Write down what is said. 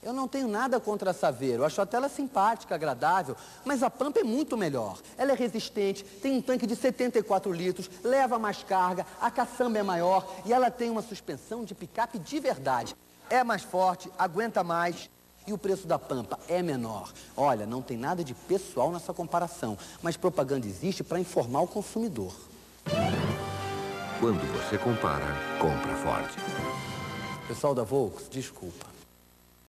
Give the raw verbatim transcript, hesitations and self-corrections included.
Eu não tenho nada contra a Saveiro, eu acho até ela simpática, agradável, mas a Pampa é muito melhor. Ela é resistente, tem um tanque de setenta e quatro litros, leva mais carga, a caçamba é maior e ela tem uma suspensão de picape de verdade. É mais forte, aguenta mais e o preço da Pampa é menor. Olha, não tem nada de pessoal nessa comparação, mas propaganda existe para informar o consumidor. Quando você compara, compra Ford. Pessoal da Volks, desculpa.